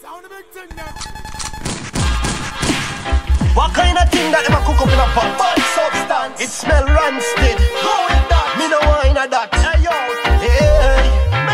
Sound a big thing now. What kind of thing that them a cook up in a pot? Bad substance. It smell rancid. Go with that. Me no wine a that. Hey yo. Hey.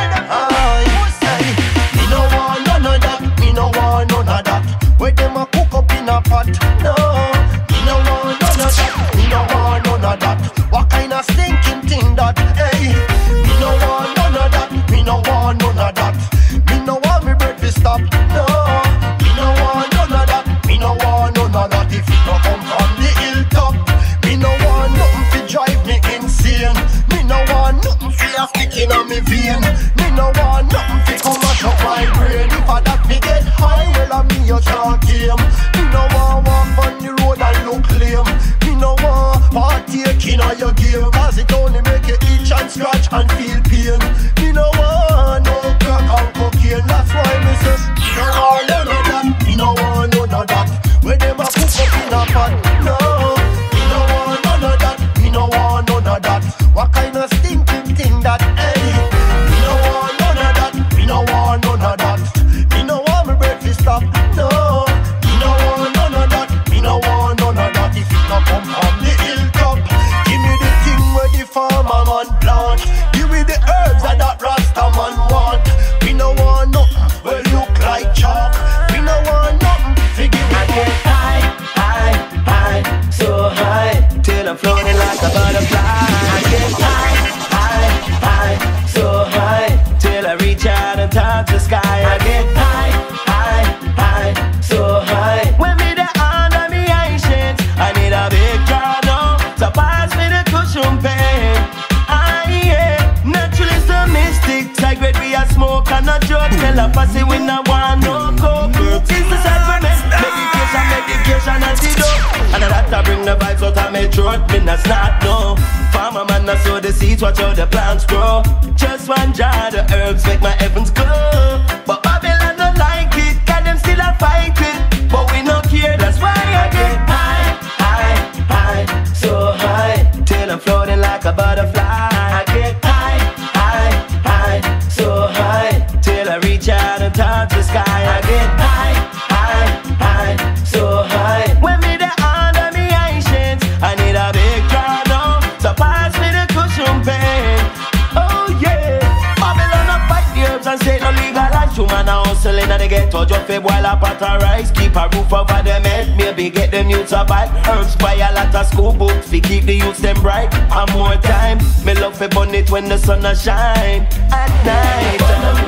Me no want none of that. Me no want none of that. Where them a cook up in a pot? No. Me no want none of that. Me no want none of that. What kind of stinking thing that? Hey. Me no want none of that. Me no want none of that. Me no want me breath to stop. No. Me no want none of that. Me no want none of that. If it no come from the hilltop, me no want nothing to drive me insane. Me no want nothing for a sticking on me vein. Me no want nothing to come and shut my brain. If I that me get high, well I me a can't game. Me no want walk on the road and look lame. Me no want partaking on your game, cause it only make you itch and scratch and feel pain. Me no want no crack and cocaine. That's why me say me no want none of that. Me no want none of that. Where them a cook up in a pot? No, me no want none of that. Me no want none of that. What kind of stinking thing that? Hey, me no want none of that. Me no want none of that. Me no want me breath to stop. No, me no want none of that. Me no want none of that. If it no come from the hilltop, give me the thing where the farmer man plant. Give me the herbs that Rasta man want. We no want nothing well look like chalk. We no want nothing. I get high, high, high, so high, till I'm floating like a butterfly. I get high, high, high, so high, till I reach out and touch the sky. I get high, high, high, so high. When me the under me ancient, I need a big car now, so pass me the cushion pain. Naturalist the mystic, sacred we a smoke and a joke. Tell a fussy we no want no coke. It's the sacrament. Medication antidote. And that I bring the vibes out of my throat. Me not snot, no. Farmer man I sow the seeds, watch how the plants grow. Just one jar, the herbs make my heavens glow. But Babylon don't like it, cause them still a fight it. But we no care, that's why I get high, high, high, so high, till I'm floating like a butterfly. I get high, high, high, so high, till I reach out and touch the sky. I get high, high, so high. When me the under me ancient, I need a big car now, so pass me the cushion pain. Oh yeah, Babylon a fight the herbs and say no legalize. Human a hustling and they get touch up a boil a pot of rice. Keep a roof over them head, maybe get them youths a bite. Herbs buy a lot of school books, we keep the youths them bright. And more time, me love to burn it when the sun a shine at night.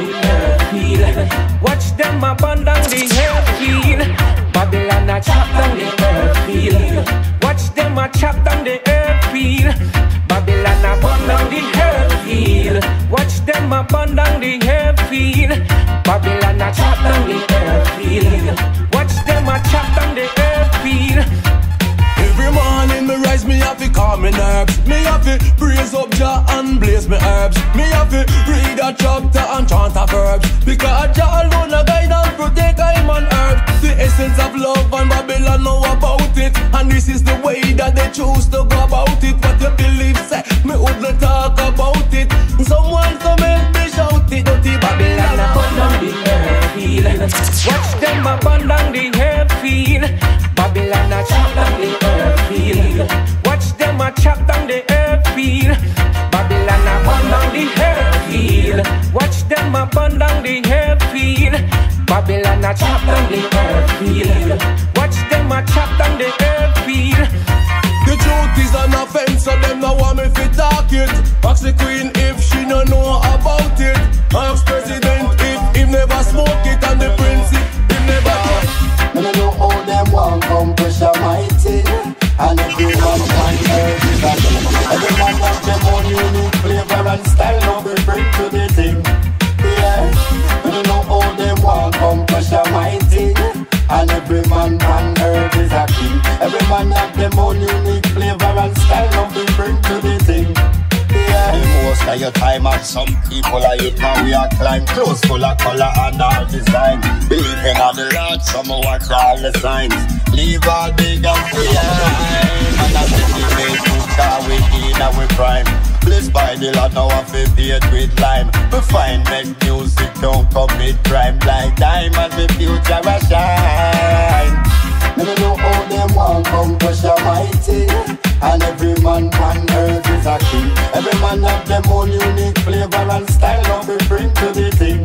Watch them a burn down the earth field. Babylon a chop down the earth field. Watch them a chop down the earth field. Babylon a burn down the earth field. Watch them a burn down the earth field. Babylon a chop down the earth field. Watch them a chop down the earth field. Every morning me rise, me have to calm me nerves. Me have to praise up Jah and blaze me herbs. Me have to read a chapter and chant a verbs. Because Jah alone a guide and protect him on earth. The essence of love and Babylon know about it. And this is the way that they choose to go about it. What you believe say, me wouldn't talk about it. Someone to make me shout it. Dirty Babylon a burn down the earth field. Watch them a burn down the earth field. Babylon a chop down the earth field. Watch them a chop down the earth field. Babylon a burn down the earth field. Watch them a burn down the earth field. Babylon a chop down the earth field. Watch them a chop down the earth field. The truth is an offense, so them no want me fi talk it. Ask the queen if she no know about it. Ask president if he never smoke it. And the prince if he never touch. Me no know how them want come pressure my thing. And every man can hear this a thing. Every man have them own unique flavor and style. Now we bring to the thing. Yeah, me no know how them want come pressure my thing. And every man can hear this a king. Every man have them own unique flavor and style. Now we bring to the thing. Yeah. The most of your time and some people are it now we are climb. Clothes full of color and all design. Believing on the Lord, some watch all the signs. Leave all big and behind. And that's the way to car we in our prime. Blessed by the Lord, now I feel paid with lime. We find make music, don't commit crime. Like diamond, the future a shine. Me no know how them want come pressure mighty. And every man on earth is a king. Every man have them own unique flavor and style. Now we bring to the thing.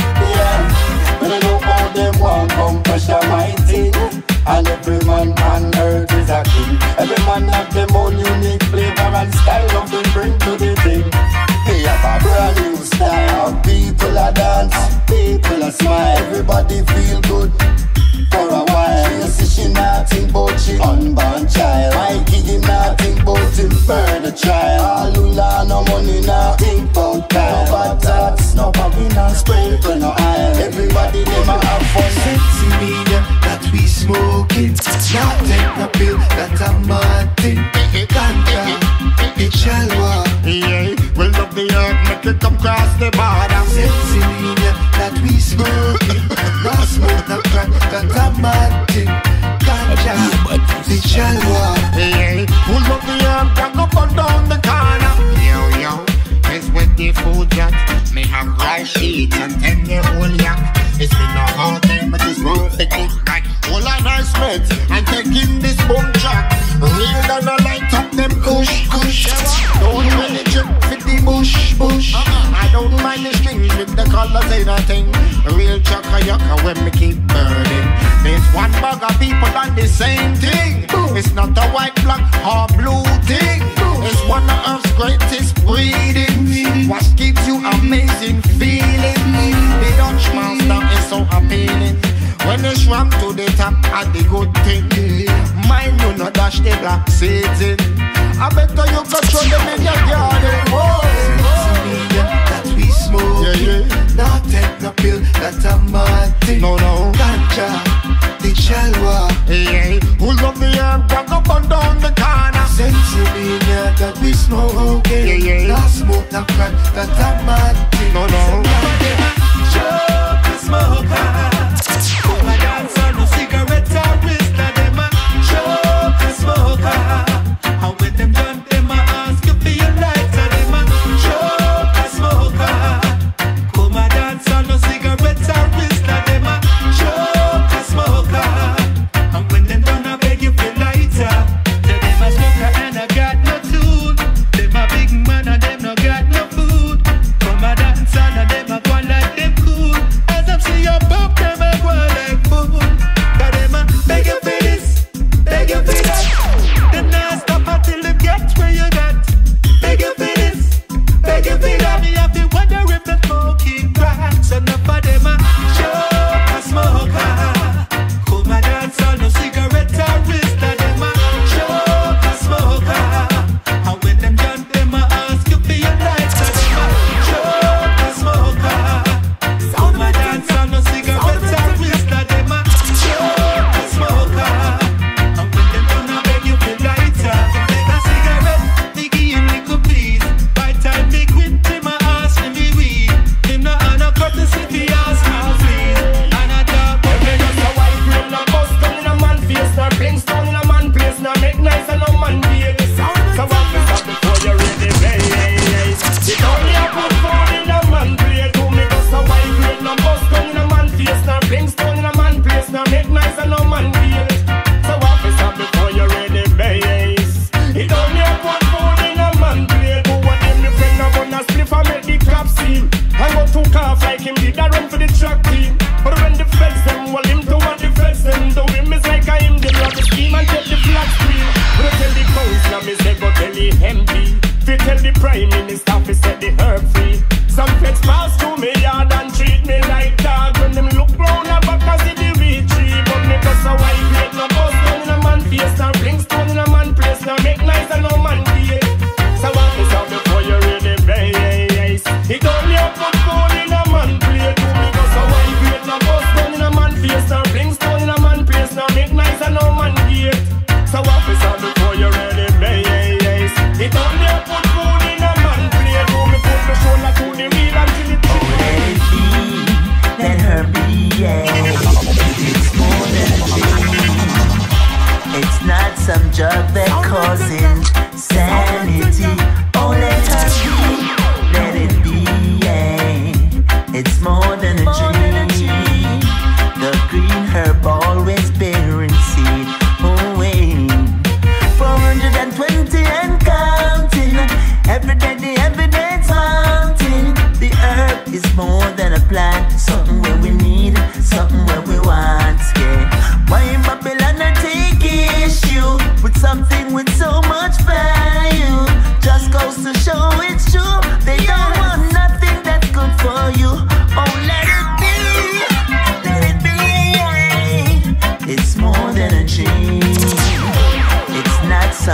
Yeah, me no know how them want come pressure mighty. And every man on earth is a king. Every man have them own unique flavor and style. Now we bring to the thing. We have a brand new style. People a dance, people a smile. Everybody feel good. For a while, you see she not think about she unborn child. Mikey him not think about him murder trial. Alula no money now think about time. No bad thoughts, no poppy, no spray for no aisle. Everybody them a have fun. Sexy media that we smoking. Not take a pill that a mad thing. Ganja, it chalwa. Yeah, we love the earth, make it come cross the border. Sexy media that we smoking. Not smoke, not crack, that a mad thing. Ganja, it chalwa. Yeah, we love the earth, can up and down the corner. Yo, it's with the food yak. Me have rice sheets and 10-year-old yak. It's been a hard time, but it's worth the kick back. All a nice mates, and taking this boom track. Real than a light up them kush. Don't really drip with the bush. I don't mind the strings with the colors in a thing. Real chaka-yaka when me keep burning. There's one bag of people on the same thing. It's not a white, black, or blue thing. It's one of Earth's greatest breeding. What gives you amazing feeling? The Dutch monster is so appealing. When it's ramp to the top at the good thing. Mind you not dash the black seeds in. I better you go throw them in your garden. Sexy media that we smoking. Not take no pill, that's a mad thing. No. Ganja, the chalwa. Yeah, who love the earth, walk up and down the corner. Sexy media that we smoking. Yeah. Not smoke, not crack, that's a mad thing. No. Choke the smoker. Come and dance on no cigarette or whistler. Them a choke the smoker. And when them done, them a ask you for your lighter. Them a choke the smoker. Come and dance on no cigarette or whistler. Them a choke the smoker. And when them done, I beg you for lighter. Say them a smoker and I got no tool. Them a big man and them no got no food. Come and dance on and them a go like them cool.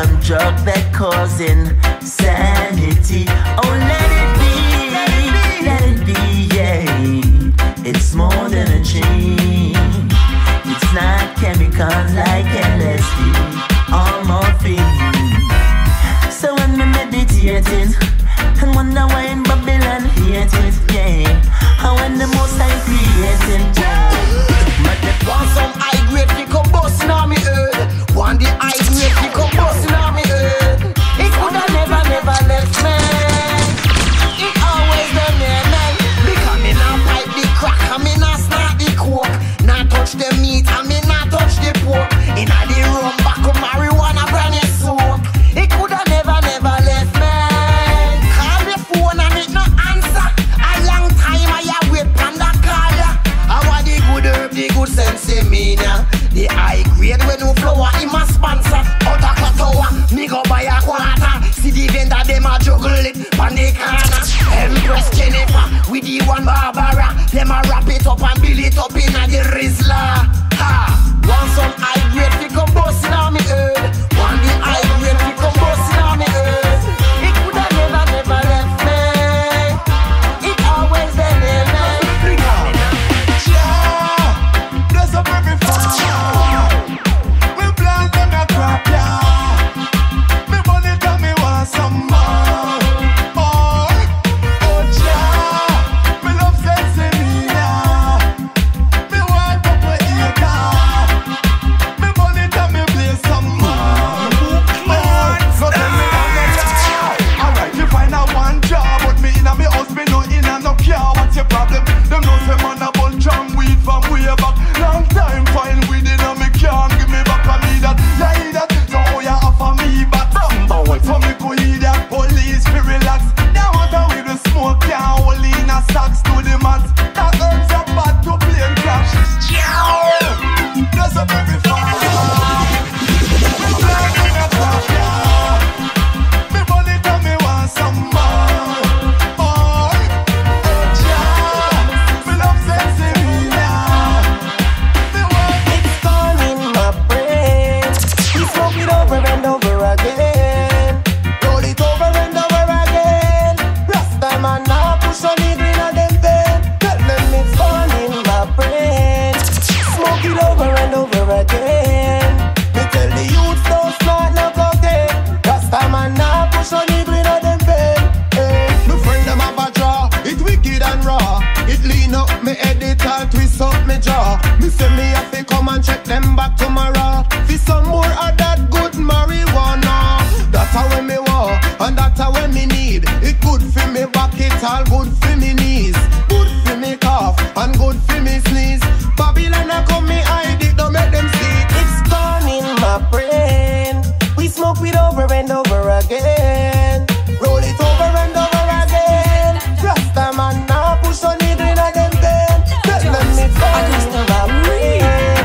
some drug that causing sanity. Oh, let it be, yeah. It's more than a dream. It's not chemicals like LSD or morphine. So when I'm meditating and wonder why in Babylon hate it, yeah. And when the most I creating, want some high grade fi come bustin' on me head. Want the high grade fi come bustin' on me head. It coulda never left me. It always been there, man. Because me nah pipe the crack and me nah snort the coke. Nah touch the meat and me nah touch the pork. Inna the rum back of marijuana brand new soak. It coulda never left me. Call me phone and it no answer. A long time I a wait on that call ya. I want the good herb, the good sense in me now. The high grade when no flower in my sponsor. Out of Katoa, me go buy a quarter. See the vendor them a juggle it on the corner. Empress Jennifer with the one Barbara. Them a wrap it up and build it up in a the Rizla. Ha! Want some high grade fi come bustin' on me head. Want the high grade fi come bustin' on me head. It coulda never left me. It always been there, man. Bless up every fire. We plant them a crop, yeah. Me money tell me want some more. Oh, yeah. Me love sense in me, yeah. Me want up a acre. Me money tell me play some more. So tell me how you lie. Alright, you find out one job, but me inna me house, me no inna no care. What's your problem? Them know say man a bunch of weed from way back. Long time fine weed inna me can't give me back. I need that, yeah that. So how you offer me back? So me go eat that police fi relax. They want to weed the smoke can't hold in a socks to the max. That herbs are bad to plain cash. Bless up every fire. Me blind in a crop, yeah. Me money tell me want some more. Oh, yeah. Me love sense in me, yeah. Me want It's gone in my brain. We smoke it over and over again. Roll it over and over again. Rasta man now push on it in a them vein. Tell them it's gone in my brain. Smoke it over and over again. Me tell the youth don't snort no cocaine. Rasta man now push on it in a them vein. My friend them have a draw. It wicked and raw. It lean up me head, it all twist up me jaw. Me say me have to come and check them back tomorrow. For some more of that good marijuana. That's how when me want, and that's how when me need. It good for me back, it all good for me knees. Good for me cough, and good for me sneeze. Babylon a come me hide it, don't make them see it. It's gone in my brain. We smoke it over and over again. Roll it over and over again. Rasta man now push on it in a them vein. Tell them it's gone in my brain.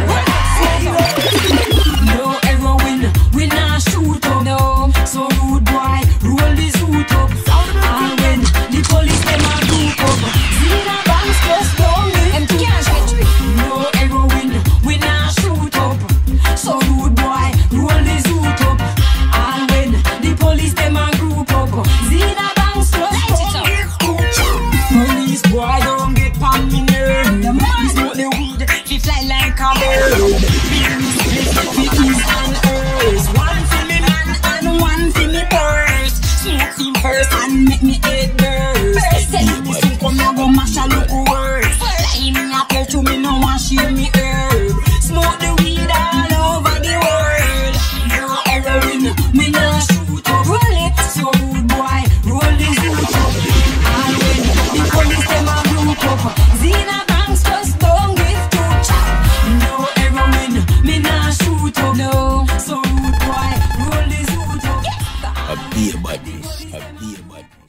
No heroin, we not shoot up. No, so rude boy, roll the suit up. And when the police them a group up, Zina banks just down and can't get. No heroin, we not shoot up. So rude boy, roll the suit up. And when the police them a group up, Zina banks just down. Police boy don't get pan me nerve. He smoke the weed, he fly like a bird. One for me man and one for me purse. Smoke him first and make me head burst. This thing come now go mash a look worse. Lie me a play to me no one share me herb. Smoke the weed all over the world. No heroin, me no shoot up. Roll it, so rude boy, roll the zoot up. And when the police them a group up, Zina banks just don't give two chop. No heroin, me no shoot up. No, so rude boy, roll the zoot up. A beer body, a beer body.